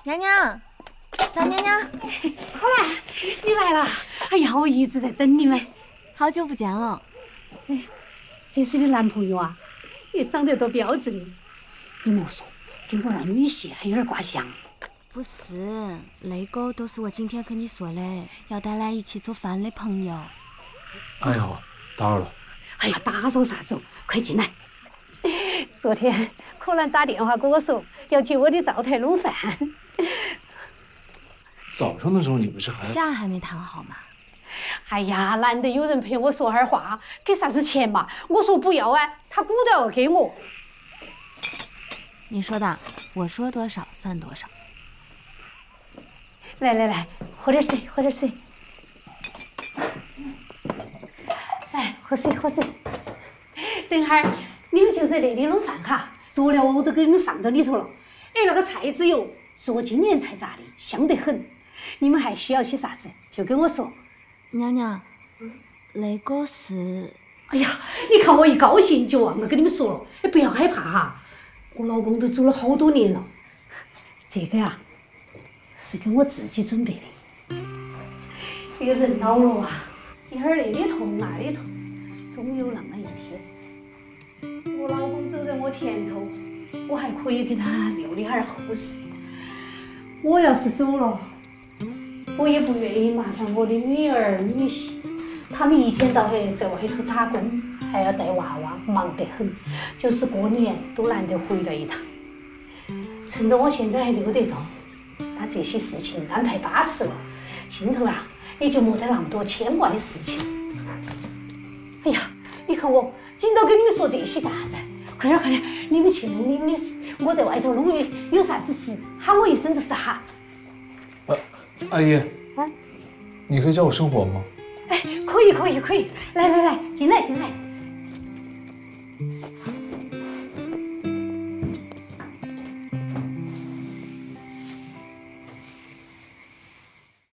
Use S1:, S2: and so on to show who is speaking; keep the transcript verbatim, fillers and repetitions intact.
S1: 娘娘，张娘娘，
S2: 好来，你来了！哎呀，我一直在等你们，
S1: 好久不见了。
S2: 哎，这是你男朋友啊？也长得多标致的。你莫说，跟我那女婿还有点挂相。
S1: 不是，那个都是我今天跟你说的，要带来一起做饭的朋友。
S3: 哎呦，打扰了。
S2: 哎呀，打扰啥子哦？快进来。昨天可兰打电话跟我说要去我的灶台弄饭。
S3: 早上的时候你不是还……
S1: 价还没谈好吗？
S2: 哎呀，难得有人陪我说哈儿话，给啥子钱嘛？我说不要啊，他鼓捣要给我。
S1: 你说的，我说多少算多少。
S2: 来来来，喝点水，喝点水。来，喝水喝水。等会儿你们就在那里弄饭哈，佐料我都给你们放到里头了。哎，那个菜籽油是我今年才榨的，香得很。你们还需要些啥子就跟我说。
S1: 娘娘，那个是……
S2: 哎呀，你看我一高兴就忘了跟你们说了。哎，不要害怕哈，我老公都做了好多年了。这个呀，是给我自己准备的。这个人老了啊，一会儿那里痛那里痛，总有那么一天，我老公走在我前头，我还可以给他留点儿后事。我要是走了，我也不愿意麻烦我的女儿女婿，他们一天到黑在外头打工，还要带娃娃，忙得很，就是过年都难得回来一趟。趁着我现在还溜得动，把这些事情安排巴适了，心头啊也就没得那么多牵挂的事情。哎呀，你看我紧到跟你们说这些干啥子？快点快点，你们去弄你们的事，我在外头弄的，有啥子事喊我一声就是哈。
S3: 呃，阿姨，
S2: 啊，
S3: 你可以教我生活吗？
S2: 哎，可以可以可以，来来来，进来进来。